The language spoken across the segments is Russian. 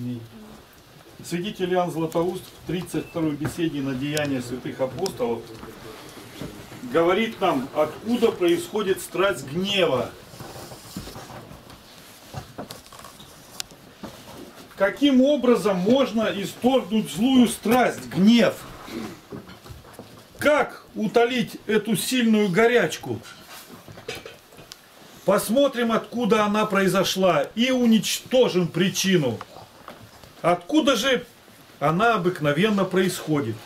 болезней. Святитель Иоанн Златоуст в 32-й беседе на деяния святых апостолов говорит нам, откуда происходит страсть гнева. Каким образом можно исторгнуть злую страсть, гнев? Как утолить эту сильную горячку? Посмотрим, откуда она произошла, и уничтожим причину. Откуда же она обыкновенно происходит?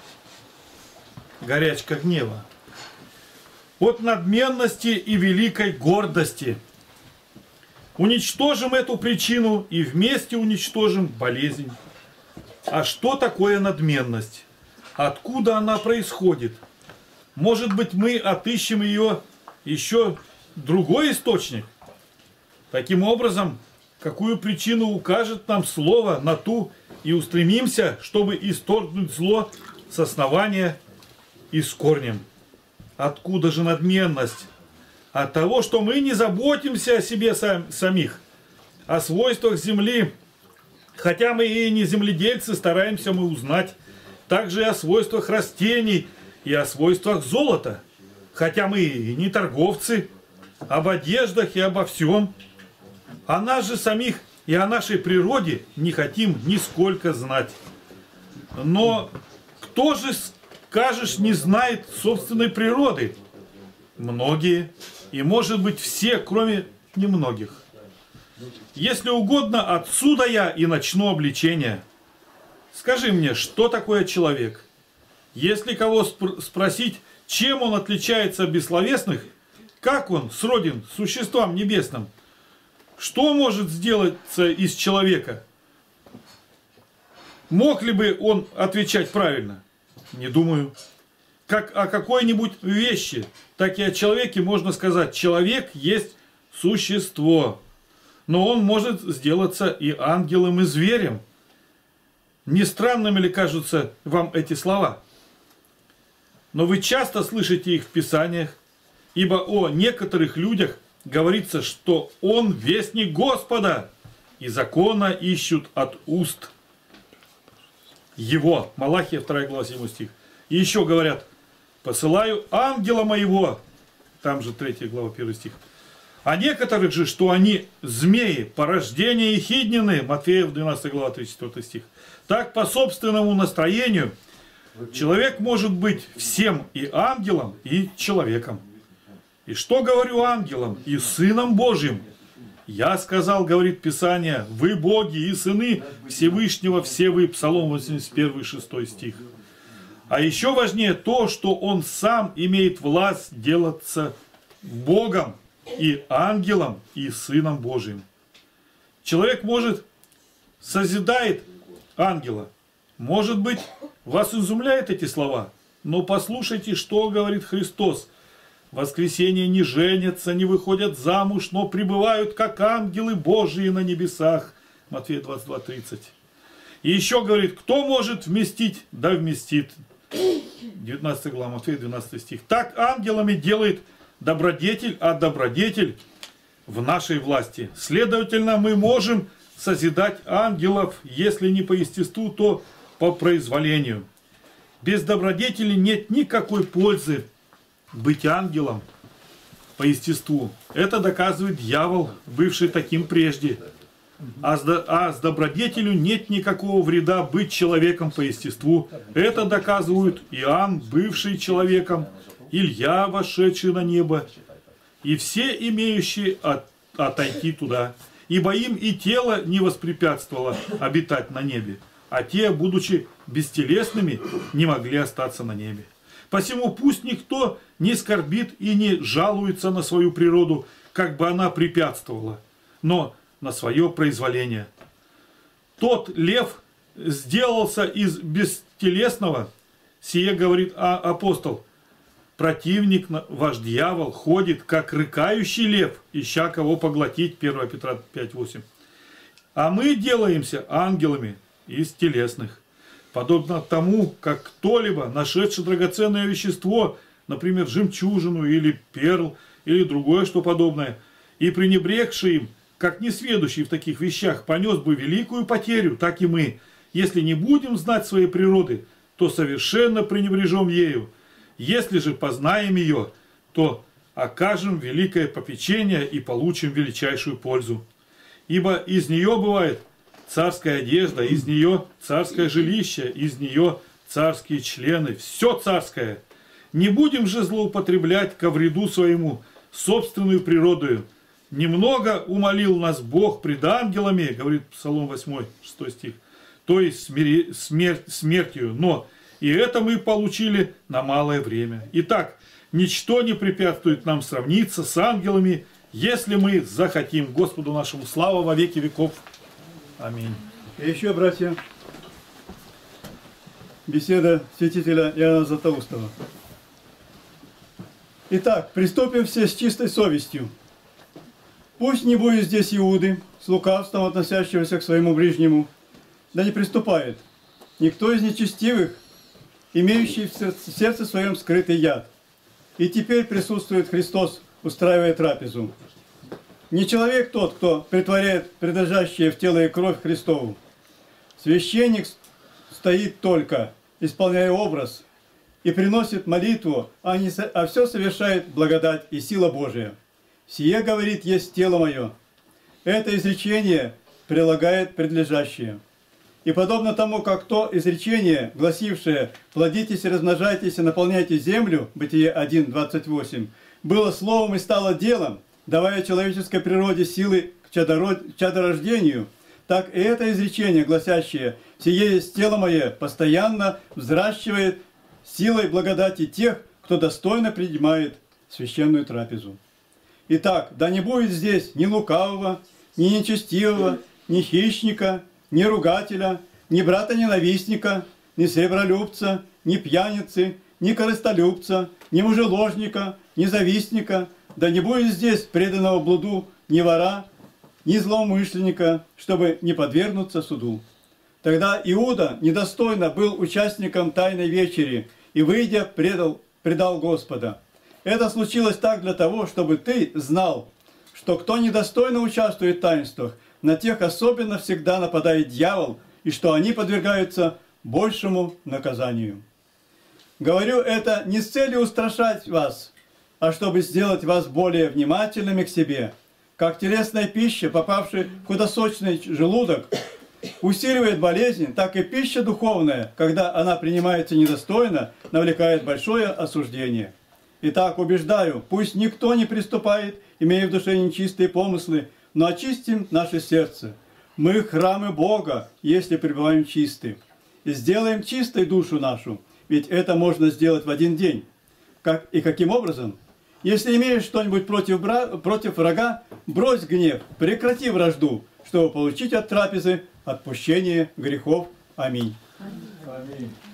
Горячка гнева. От надменности и великой гордости. Уничтожим эту причину и вместе уничтожим болезнь. А что такое надменность? Откуда она происходит? Может быть, мы отыщем ее еще другой источник? Таким образом, какую причину укажет нам слово на ту и устремимся, чтобы исторгнуть зло с основания и с корнем. Откуда же надменность? От того, что мы не заботимся о себе самих, о свойствах земли. Хотя мы и не земледельцы, стараемся мы узнать также и о свойствах растений и о свойствах золота. Хотя мы и не торговцы, об одеждах и обо всем. О нас же самих и о нашей природе не хотим нисколько знать. Но кто же, скажешь, не знает собственной природы? Многие, и может быть все, кроме немногих. Если угодно, отсюда я и начну обличение. Скажи мне, что такое человек? Если кого спросить, чем он отличается от бессловесных, как он сроден существам небесным, что может сделаться из человека? Мог ли бы он отвечать правильно? Не думаю. Как о какой-нибудь вещи, так и о человеке можно сказать: человек есть существо. Но он может сделаться и ангелом, и зверем. Не странными ли кажутся вам эти слова? Но вы часто слышите их в Писаниях, ибо о некоторых людях говорится, что он вестник Господа, и закона ищут от уст его. Малахия 2 глава 7 стих. И еще говорят: посылаю ангела моего. Там же 3 глава 1 стих. А некоторых же, что они змеи, порождения ехиднины. Матфея 12 глава 34 стих. Так по собственному настроению человек может быть всем и ангелом, и человеком. И что говорю ангелам и сыном Божьим? Я сказал, говорит Писание, вы боги и сыны Всевышнего, все вы. Псалом 81, 6 стих. А еще важнее то, что он сам имеет власть делаться Богом и ангелом и сыном Божьим. Человек может созидает ангела. Может быть, вас изумляют эти слова, но послушайте, что говорит Христос. В воскресенье не женятся, не выходят замуж, но пребывают, как ангелы Божии на небесах. Матфея 22:30. И еще говорит, кто может вместить, да вместит. 19 глава, Матфея 12 стих. Так ангелами делает добродетель, а добродетель в нашей власти. Следовательно, мы можем созидать ангелов, если не по естеству, то по произволению. Без добродетели нет никакой пользы быть ангелом по естеству. Это доказывает дьявол, бывший таким прежде. А с добродетелью нет никакого вреда быть человеком по естеству. Это доказывают Иоанн, бывший человеком, Илья, вошедший на небо, и все имеющие отойти туда. Ибо им и тело не воспрепятствовало обитать на небе, а те, будучи бестелесными, не могли остаться на небе. Посему пусть никто не скорбит и не жалуется на свою природу, как бы она препятствовала, но на свое произволение. Тот лев сделался из бестелесного, сие говорит апостол, противник, ваш дьявол, ходит, как рыкающий лев, ища кого поглотить, 1 Петра 5:8. А мы делаемся ангелами из телесных. Подобно тому, как кто-либо, нашедший драгоценное вещество, например, жемчужину или перл, или другое что подобное, и пренебрегший им, как несведущий в таких вещах, понес бы великую потерю, так и мы, если не будем знать своей природы, то совершенно пренебрежем ею. Если же познаем ее, то окажем великое попечение и получим величайшую пользу. Ибо из нее бывает царская одежда, из нее царское жилище, из нее царские члены, все царское. Не будем же злоупотреблять ко вреду своему собственную природою. Немного умолил нас Бог пред ангелами, говорит Псалом 8, 6 стих, то есть смертью, но и это мы получили на малое время. Итак, ничто не препятствует нам сравниться с ангелами, если мы захотим. Господу нашему слава во веки веков. Аминь. И еще, братья, беседа святителя Иоанна Златоустова. Итак, приступим все с чистой совестью. Пусть не будет здесь Иуды, с лукавством относящегося к своему ближнему, да не приступает никто из нечестивых, имеющий в сердце своем скрытый яд. И теперь присутствует Христос, устраивая трапезу. Не человек тот, кто притворяет принадлежащее в тело и кровь Христову. Священник стоит только, исполняя образ, и приносит молитву, а все совершает благодать и сила Божия. «Сие, говорит, есть тело мое». Это изречение прилагает предлежащее. И подобно тому, как то изречение, гласившее «плодитесь и размножайтесь и наполняйте землю», Бытие 1:28, было словом и стало делом, давая человеческой природе силы к чадорождению, так и это изречение, гласящее «сие есть тело мое», постоянно взращивает силой благодати тех, кто достойно принимает священную трапезу. Итак, да не будет здесь ни лукавого, ни нечестивого, ни хищника, ни ругателя, ни брата-ненавистника, ни сребролюбца, ни пьяницы, ни корыстолюбца, ни мужеложника, ни завистника, да не будет здесь преданного блуду ни вора, ни злоумышленника, чтобы не подвергнуться суду. Тогда Иуда недостойно был участником Тайной вечери и, выйдя, предал Господа. Это случилось так для того, чтобы ты знал, что кто недостойно участвует в таинствах, на тех особенно всегда нападает дьявол, и что они подвергаются большему наказанию. Говорю это не с целью устрашать вас, а чтобы сделать вас более внимательными к себе. Как телесная пища, попавшая в худосочный желудок, усиливает болезнь, так и пища духовная, когда она принимается недостойно, навлекает большое осуждение. Итак, убеждаю, пусть никто не приступает, имея в душе нечистые помыслы, но очистим наше сердце. Мы храмы Бога, если пребываем чисты. И сделаем чистой душу нашу, ведь это можно сделать в один день. Каким образом? Если имеешь что-нибудь против врага, брось гнев, прекрати вражду, чтобы получить от трапезы отпущение грехов. Аминь. Аминь.